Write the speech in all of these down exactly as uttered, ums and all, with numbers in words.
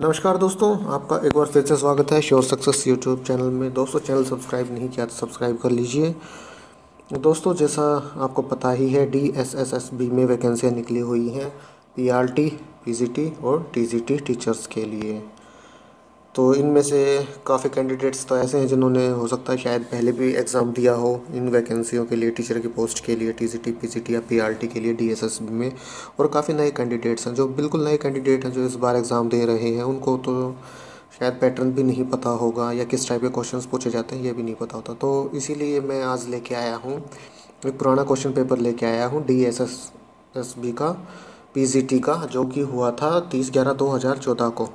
नमस्कार दोस्तों, आपका एक बार फिर से स्वागत है श्योर सक्सेस यूट्यूब चैनल में। दोस्तों, चैनल सब्सक्राइब नहीं किया तो सब्सक्राइब कर लीजिए। दोस्तों, जैसा आपको पता ही है, D S S S B में वैकेंसियाँ निकली हुई हैं P R T, P G T और टी जी टी टीचर्स के लिए। तो इनमें से काफ़ी कैंडिडेट्स तो ऐसे हैं जिन्होंने हो सकता है शायद पहले भी एग्ज़ाम दिया हो इन वैकेंसियों के लिए, टीचर की पोस्ट के लिए, T G T, P G T या पी आर टी के लिए डी एस एस बी में। और काफ़ी नए कैंडिडेट्स हैं जो बिल्कुल नए कैंडिडेट हैं जो इस बार एग्ज़ाम दे रहे हैं। उनको तो शायद पैटर्न भी नहीं पता होगा या किस टाइप के क्वेश्चंस पूछे जाते हैं ये भी नहीं पता होता। तो इसीलिए मैं आज लेके आया हूँ एक पुराना क्वेश्चन पेपर लेके आया हूँ D S S S B का, पी जी टी का, जो कि हुआ था तीस ग्यारह दो हज़ार चौदह को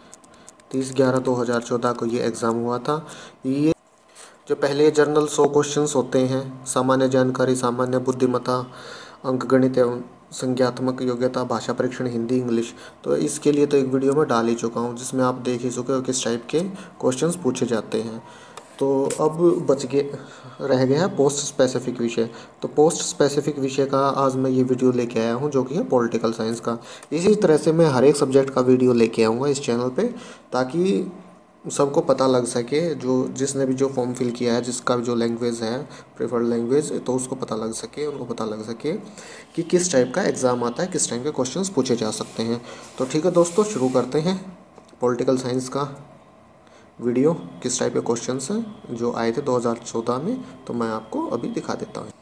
तीस ग्यारह दो हज़ार चौदह को ये एग्ज़ाम हुआ था। ये जो पहले जर्नल सौ क्वेश्चंस होते हैं, सामान्य जानकारी, सामान्य बुद्धिमत्ता, अंकगणित एवं संज्ञात्मक योग्यता, भाषा परीक्षण हिंदी इंग्लिश, तो इसके लिए तो एक वीडियो में डाल ही चुका हूँ जिसमें आप देख ही चुके हो किस टाइप के क्वेश्चंस पूछे जाते हैं। तो अब बच गए रह गया है पोस्ट स्पेसिफिक विषय। तो पोस्ट स्पेसिफिक विषय का आज मैं ये वीडियो लेके आया हूँ जो कि है पॉलिटिकल साइंस का। इसी तरह से मैं हर एक सब्जेक्ट का वीडियो लेके आऊँगा इस चैनल पे, ताकि सबको पता लग सके, जो जिसने भी जो फॉर्म फिल किया है, जिसका जो लैंग्वेज है प्रेफर्ड लैंग्वेज, तो उसको पता लग सके, उनको पता लग सके कि किस टाइप का एग्ज़ाम आता है, किस टाइप के क्वेश्चंस पूछे जा सकते हैं। तो ठीक है दोस्तों, शुरू करते हैं पॉलिटिकल साइंस का वीडियो। किस टाइप के क्वेश्चंस हैं जो आए थे दो हज़ार चौदह में, तो मैं आपको अभी दिखा देता हूँ।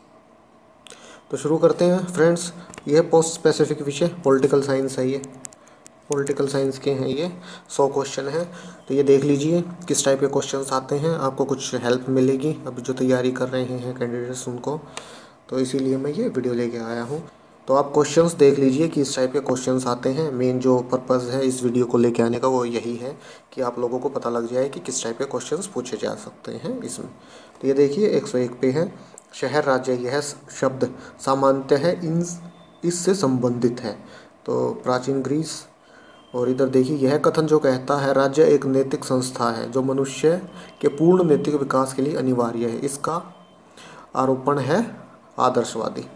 तो शुरू करते हैं फ्रेंड्स। यह पोस्ट स्पेसिफिक विषय पॉलिटिकल साइंस है। ये पॉलिटिकल साइंस के हैं, ये सौ क्वेश्चन हैं। तो ये देख लीजिए किस टाइप के क्वेश्चंस आते हैं, आपको कुछ हेल्प मिलेगी अभी जो तैयारी कर रहे हैं कैंडिडेट्स उनको। तो इसीलिए मैं ये वीडियो लेके आया हूँ। तो आप क्वेश्चंस देख लीजिए कि इस टाइप के क्वेश्चंस आते हैं। मेन जो पर्पज़ है इस वीडियो को लेके आने का वो यही है कि आप लोगों को पता लग जाए कि किस टाइप के क्वेश्चंस पूछे जा सकते हैं इसमें। तो ये देखिए एक सौ एक पे है, शहर राज्य यह शब्द सामान्यतः इन इससे संबंधित है। तो प्राचीन ग्रीस। और इधर देखिए यह कथन जो कहता है राज्य एक नैतिक संस्था है जो मनुष्य के पूर्ण नैतिक विकास के लिए अनिवार्य है, इसका आरोपण है आदर्शवादी।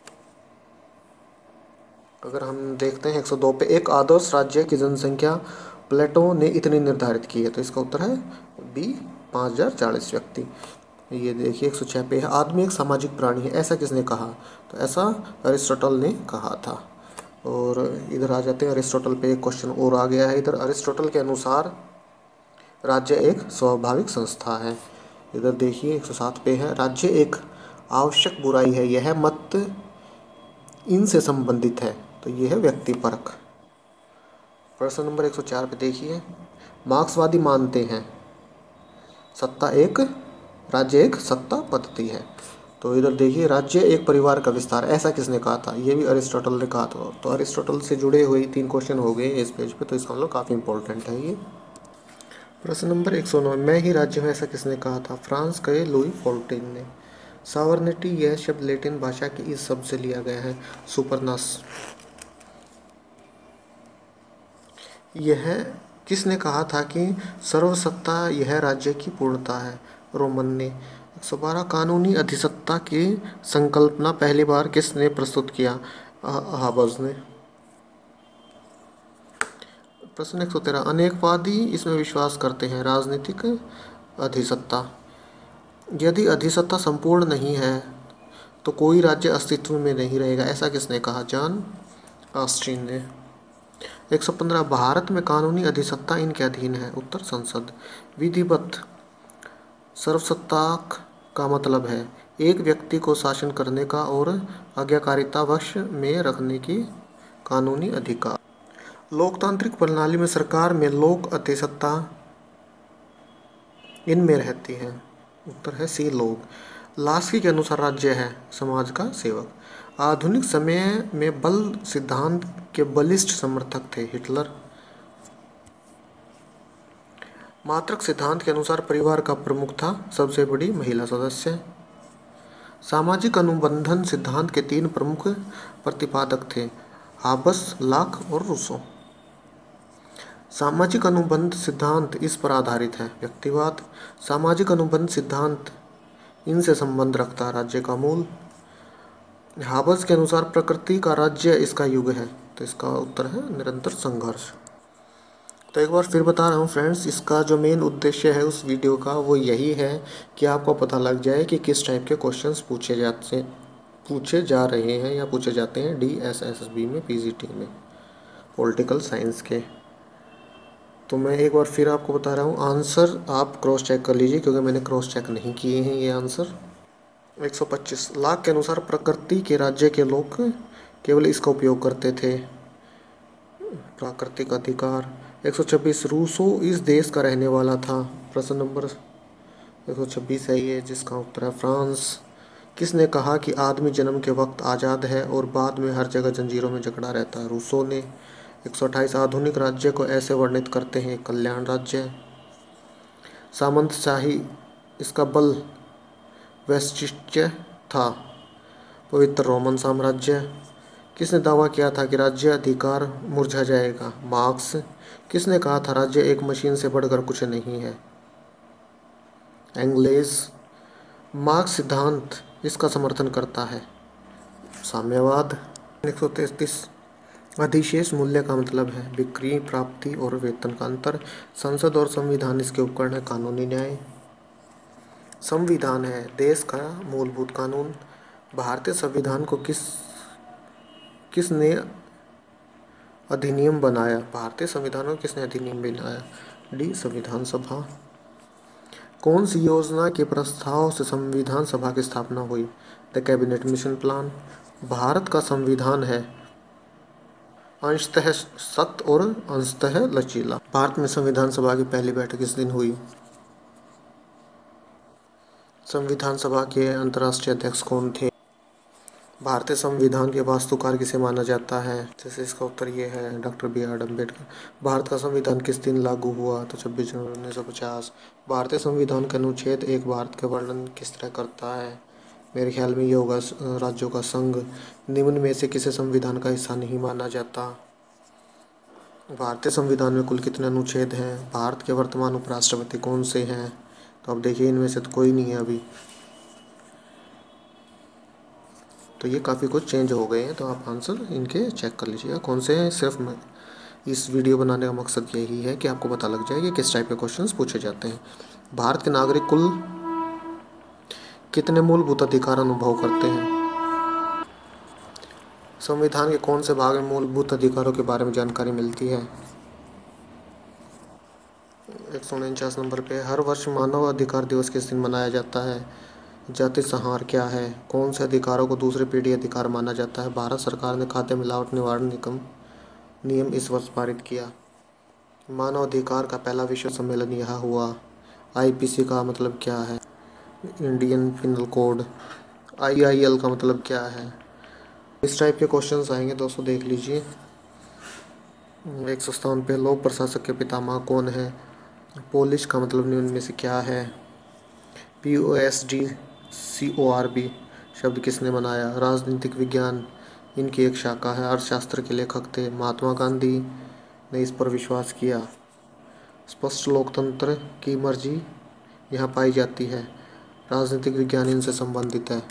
अगर हम देखते हैं एक सौ दो पे, एक आदर्श राज्य की जनसंख्या प्लेटो ने इतनी निर्धारित की है। तो इसका उत्तर है बी, पाँच हज़ार चालीस व्यक्ति। ये देखिए एक सौ छः पे है, आदमी एक सामाजिक प्राणी है, ऐसा किसने कहा? तो ऐसा अरिस्टोटल ने कहा था। और इधर आ जाते हैं अरिस्टोटल पे, एक क्वेश्चन और आ गया है इधर। अरिस्टोटल के अनुसार राज्य एक स्वाभाविक संस्था है। इधर देखिए एक सौ सात पे है, राज्य एक आवश्यक बुराई है, यह मत इनसे संबंधित है। तो ये है व्यक्तिपरक। प्रश्न नंबर एक सौ चार पे देखिए, मार्क्सवादी मानते हैं सत्ता एक राज्य एक सत्ता पद्धति है। तो इधर देखिए राज्य एक परिवार का विस्तार, ऐसा किसने कहा था? ये भी अरिस्टोटल ने कहा था। तो अरिस्टोटल से जुड़े हुए तीन क्वेश्चन हो गए इस पेज पे, तो इसका मतलब काफ़ी इंपॉर्टेंट है ये। प्रश्न नंबर एक सौ नौ, मैं ही राज्य हूँ, ऐसा किसने कहा था? फ्रांस के लुई फोर्टीन ने। सावर्निटी यह शब्द लैटिन भाषा के इस शब्द से लिया गया है, सुपरनस। यह किसने कहा था कि सर्वसत्ता यह राज्य की पूर्णता है? रोमन ने। एक सौ बारह, कानूनी अधिसत्ता की संकल्पना पहली बार किसने प्रस्तुत किया? हाबस ने। प्रश्न एक सौ तेरह, अनेकवादी इसमें विश्वास करते हैं, राजनीतिक अधिसत्ता। यदि अधिसत्ता संपूर्ण नहीं है तो कोई राज्य अस्तित्व में नहीं रहेगा, ऐसा किसने कहा? जॉन ऑस्टिन ने। एक सौ पंद्रह, भारत में कानूनी अधिसत्ता इनके अधीन है? उत्तर संसद। विधिवत सर्वसत्ताक का मतलब है एक व्यक्ति को शासन करने का और आज्ञाकारिता वश में रखने की कानूनी अधिकार। लोकतांत्रिक प्रणाली में सरकार में लोक अधिसत्ता इनमें रहती है। उत्तर है सी, लोग। लास्की के अनुसार राज्य है समाज का सेवक। आधुनिक समय में बल सिद्धांत के बलिष्ठ समर्थक थे? हिटलर। मात्रक सिद्धांत के अनुसार परिवार का प्रमुख था सबसे बड़ी महिला सदस्य। सामाजिक अनुबंधन सिद्धांत के तीन प्रमुख प्रतिपादक थे, हाबस, लाक और रूसो। सामाजिक अनुबंध सिद्धांत इस पर आधारित है, व्यक्तिवाद। सामाजिक अनुबंध सिद्धांत इनसे संबंध रखता है, राज्य का मूल। हाबस के अनुसार प्रकृति का राज्य इसका युग है। तो इसका उत्तर है निरंतर संघर्ष। तो एक बार फिर बता रहा हूँ फ्रेंड्स, इसका जो मेन उद्देश्य है उस वीडियो का वो यही है कि आपको पता लग जाए कि किस टाइप के क्वेश्चंस पूछे जाते पूछे जा रहे हैं या पूछे जाते हैं D S S S B में, पी जी टी में, पॉलिटिकल साइंस के। तो मैं एक बार फिर आपको बता रहा हूँ, आंसर आप क्रॉस चेक कर लीजिए क्योंकि मैंने क्रॉस चेक नहीं किए हैं ये आंसर। एक सौ पच्चीस लाख के अनुसार प्रकृति के राज्य के लोग केवल इसका उपयोग करते थे, प्राकृतिक अधिकार। एक सौ छब्बीस रूसो इस देश का रहने वाला था। प्रश्न नंबर एक सौ छब्बीस है ये, जिसका उत्तर है फ्रांस। किसने कहा कि आदमी जन्म के वक्त आज़ाद है और बाद में हर जगह जंजीरों में जकड़ा रहता है? रूसो ने। एक सौ अट्ठाईस आधुनिक राज्य को ऐसे वर्णित करते हैं, कल्याण राज्य। सामंतशाही, इसका बल वैशिष्ट्य था, पवित्र रोमन साम्राज्य। किसने दावा किया था कि राज्य अधिकार मुरझा जाएगा? मार्क्स। किसने कहा था राज्य एक मशीन से बढ़कर कुछ नहीं है? एंग्लेज। मार्क्स सिद्धांत इसका समर्थन करता है, साम्यवाद। एक सौ तैंतीस अधिशेष मूल्य का मतलब है बिक्री, प्राप्ति और वेतन का अंतर। संसद और संविधान इसके उपकरण है, कानूनी न्याय। संविधान है देश का मूलभूत कानून। भारतीय संविधान को किस किसने अधिनियम बनाया? भारतीय संविधान को किसने अधिनियम बनाया? डी संविधान सभा। कौन सी योजना के प्रस्ताव से संविधान सभा की स्थापना हुई? The cabinet mission plan. Bharat का संविधान है अंशतः सख्त और अंशतः लचीला। भारत में संविधान सभा की पहली बैठक किस दिन हुई? संविधान सभा के अंतर्राष्ट्रीय अध्यक्ष कौन थे? भारतीय संविधान के वास्तुकार किसे माना जाता है? जैसे इसका उत्तर ये है, doctor B R Ambedkar. Bharat का संविधान किस दिन लागू हुआ? तो छब्बीस जनवरी उन्नीस सौ पचास। भारतीय संविधान का अनुच्छेद एक भारत के वर्णन किस तरह करता है? मेरे ख्याल में ये होगा राज्यों का संघ। निम्न में से किसे संविधान का हिस्सा नहीं माना जाता? भारतीय संविधान में कुल कितने अनुच्छेद हैं? भारत के वर्तमान उपराष्ट्रपति कौन से हैं? तो अब देखिए इनमें से तो कोई नहीं है अभी, तो ये काफ़ी कुछ चेंज हो गए हैं। तो आप आंसर इनके चेक कर लीजिएगा कौन से हैं। सिर्फ मैं इस वीडियो बनाने का मकसद यही है कि आपको पता लग जाए कि किस टाइप के क्वेश्चंस पूछे जाते हैं। भारत के नागरिक कुल कितने मूलभूत अधिकार अनुभव करते हैं? संविधान के कौन से भाग में मूलभूत अधिकारों के बारे में जानकारी मिलती है? एक सौ उनचास नंबर पे। हर वर्ष मानव अधिकार दिवस किस दिन मनाया जाता है? जाति संहार क्या है? कौन से अधिकारों को दूसरे पीढ़ी अधिकार माना जाता है? भारत सरकार ने खाद्य मिलावट निवारण निगम नियम इस वर्ष पारित किया। मानव अधिकार का पहला विश्व सम्मेलन यहाँ हुआ। आई पी सी का मतलब क्या है? Indian penal code. I I L का मतलब क्या है? इस टाइप के क्वेश्चंस आएंगे दोस्तों, देख लीजिए। एक सौ सत्तावन पे लोक प्रशासक के पितामह कौन है? पोलिश का मतलब निम्न में से क्या है? P O S D C O R B शब्द किसने बनाया? राजनीतिक विज्ञान इनकी एक शाखा है। अर्थशास्त्र के लेखक थे महात्मा गांधी ने इस पर विश्वास किया। स्पष्ट लोकतंत्र की मर्जी यहाँ पाई जाती है। राजनीतिक विज्ञान इनसे संबंधित है।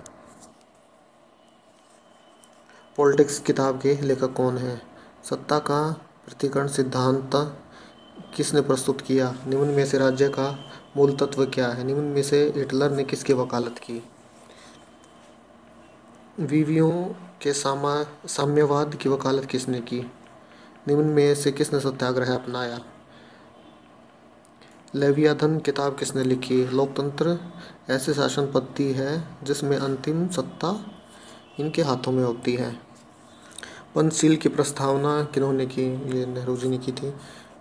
पॉलिटिक्स किताब के लेखक कौन है? सत्ता का प्रतिकरण सिद्धांत किसने प्रस्तुत किया? निम्न में से राज्य का मूल तत्व क्या है? निम्न में से हिटलर ने किसकी वकालत की? विवियों के सामा साम्यवाद की वकालत किसने की? निम्न में से किसने सत्याग्रह अपनाया? लेवियाथन किताब किसने लिखी? लोकतंत्र ऐसी शासन पद्धति है जिसमें अंतिम सत्ता इनके हाथों में होती है। पंचशील की प्रस्तावना किन्होंने की? ये नेहरू जी ने की थी।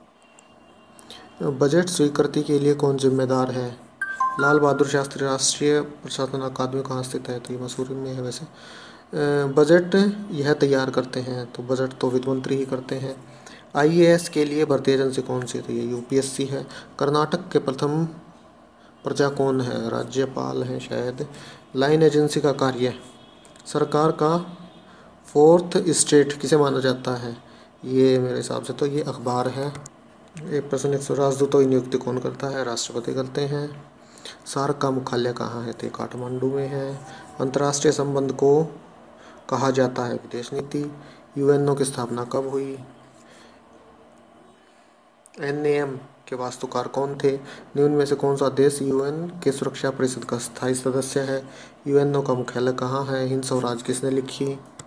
बजट स्वीकृति के लिए कौन जिम्मेदार है? लाल बहादुर शास्त्री। राष्ट्रीय प्रशासन अकादमी कहाँ स्थित है? तो ये मसूरी में है। वैसे बजट यह तैयार करते हैं, तो बजट तो वित्त मंत्री ही करते हैं। आई ए एस के लिए भर्ती एजेंसी कौन सी? तो ये यू पी एस सी है। कर्नाटक के प्रथम प्रजा कौन है? राज्यपाल हैं शायद। लाइन एजेंसी का कार्य सरकार का फोर्थ स्टेट किसे माना जाता है? ये मेरे हिसाब से तो ये अखबार है। एक प्रश्न एक सौ राजदूतों की नियुक्ति कौन करता है? राष्ट्रपति करते हैं। सार्क का मुख्यालय कहाँ है? तो काठमांडू में है। अंतर्राष्ट्रीय संबंध को कहा जाता है विदेश नीति। यू एन ओ की स्थापना कब हुई? एन ए एम के वास्तुकार कौन थे? निम्न में से कौन सा देश यू एन के सुरक्षा परिषद का स्थायी सदस्य है? यू एन ओ का मुख्यालय कहाँ है? हिंद स्वराज किसने लिखी?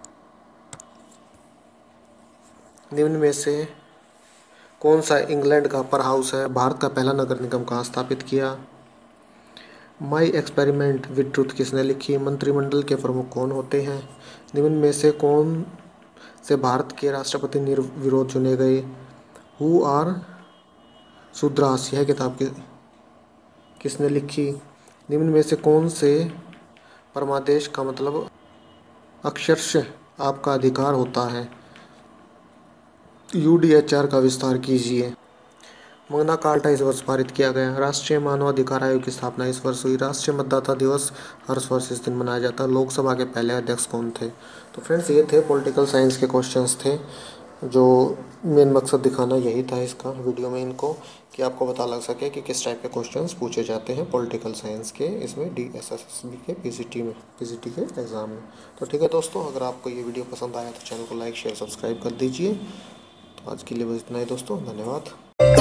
निम्न में से कौन सा इंग्लैंड का अपर हाउस है? भारत का पहला नगर निगम कहाँ स्थापित किया? माई एक्सपेरिमेंट विद ट्रुथ किसने लिखी? मंत्रिमंडल के प्रमुख कौन होते हैं? निम्न में से कौन से भारत के राष्ट्रपति निर्विरोध चुने गए? हु आर शूद्रास यह किताब कि, किसने लिखी? निम्न में से कौन से परमादेश का मतलब अक्षरशः आपका अधिकार होता है? यू डी एच आर का विस्तार कीजिए। मगना कार्टा इस वर्ष पारित किया गया। राष्ट्रीय मानवाधिकार आयोग की स्थापना इस वर्ष हुई। राष्ट्रीय मतदाता दिवस हर वर्ष इस दिन मनाया जाता है। लोकसभा के पहले अध्यक्ष कौन थे? तो फ्रेंड्स ये थे पॉलिटिकल साइंस के क्वेश्चंस थे, जो मेन मकसद दिखाना यही था इसका वीडियो में इनको, कि आपको पता लग सके कि किस टाइप के क्वेश्चंस पूछे जाते हैं पॉलिटिकल साइंस के इसमें D S S S B के पी जी टी में पी जी टी के एग्ज़ाम में। तो ठीक है दोस्तों, अगर आपको ये वीडियो पसंद आया तो चैनल को लाइक शेयर सब्सक्राइब कर दीजिए। तो आज के लिए बस इतना ही दोस्तों, धन्यवाद।